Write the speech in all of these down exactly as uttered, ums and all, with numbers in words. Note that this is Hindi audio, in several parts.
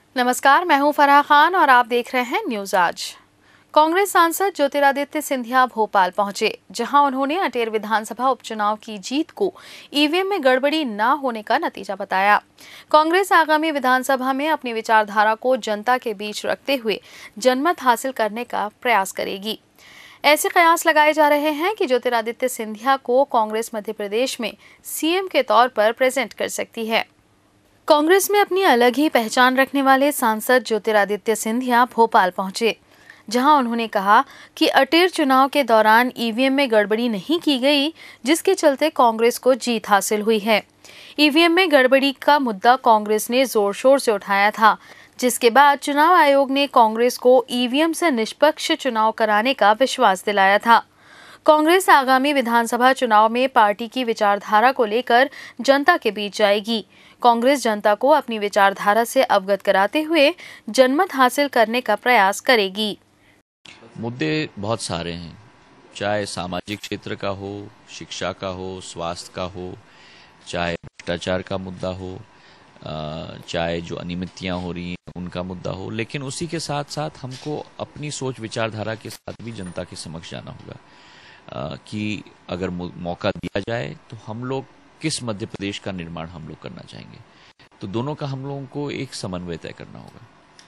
नमस्कार, मैं हूं फराह खान और आप देख रहे हैं न्यूज आज। कांग्रेस सांसद ज्योतिरादित्य सिंधिया भोपाल पहुंचे, जहां उन्होंने अटेर विधानसभा उपचुनाव की जीत को ईवीएम में गड़बड़ी न होने का नतीजा बताया। कांग्रेस आगामी विधानसभा में अपनी विचारधारा को जनता के बीच रखते हुए जनमत हासिल करने का प्रयास करेगी। ऐसे कयास लगाए जा रहे हैं कि ज्योतिरादित्य सिंधिया को कांग्रेस मध्य प्रदेश में सीएम के तौर पर प्रेजेंट कर सकती है। कांग्रेस में अपनी अलग ही पहचान रखने वाले सांसद ज्योतिरादित्य सिंधिया भोपाल पहुंचे, जहां उन्होंने कहा कि अटेर चुनाव के दौरान ईवीएम में गड़बड़ी नहीं की गई, जिसके चलते कांग्रेस को जीत हासिल हुई है। ईवीएम में गड़बड़ी का मुद्दा कांग्रेस ने जोर शोर से उठाया था, जिसके बाद चुनाव आयोग ने कांग्रेस को ईवीएम से निष्पक्ष चुनाव कराने का विश्वास दिलाया था। कांग्रेस आगामी विधानसभा चुनाव में पार्टी की विचारधारा को लेकर जनता के बीच जाएगी। कांग्रेस जनता को अपनी विचारधारा से अवगत कराते हुए जनमत हासिल करने का प्रयास करेगी। मुद्दे बहुत सारे हैं, चाहे सामाजिक क्षेत्र का हो, शिक्षा का हो, स्वास्थ्य का हो, चाहे भ्रष्टाचार का मुद्दा हो, चाहे जो अनियमितताएं हो रही हैं उनका मुद्दा हो, लेकिन उसी के साथ साथ हमको अपनी सोच विचारधारा के साथ भी जनता के समक्ष जाना होगा कि अगर मौका दिया जाए तो हम लोग किस मध्य प्रदेश का निर्माण हम लोग करना चाहेंगे। तो दोनों का हम लोगों को एक समन्वय तय करना होगा।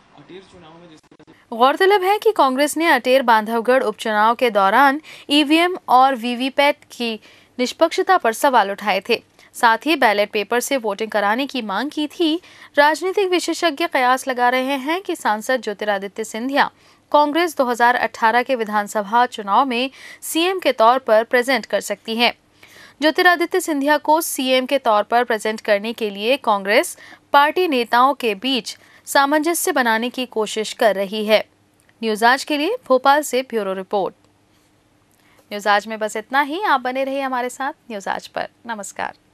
गौरतलब है कि कांग्रेस ने अटेर बांधवगढ़ उपचुनाव के दौरान ईवीएम और वीवीपैट की निष्पक्षता पर सवाल उठाए थे। साथ ही बैलेट पेपर से वोटिंग कराने की मांग की थी। राजनीतिक विशेषज्ञ कयास लगा रहे हैं कि सांसद ज्योतिरादित्य सिंधिया कांग्रेस दो हज़ार अठारह के विधानसभा चुनाव में सीएम के तौर पर प्रेजेंट कर सकती है। ज्योतिरादित्य सिंधिया को सीएम के तौर पर प्रेजेंट करने के लिए कांग्रेस पार्टी नेताओं के बीच सामंजस्य बनाने की कोशिश कर रही है। न्यूज आज के लिए भोपाल से ब्यूरो रिपोर्ट। न्यूज आज में बस इतना ही। आप बने रहिए हमारे साथ न्यूज आज पर। नमस्कार।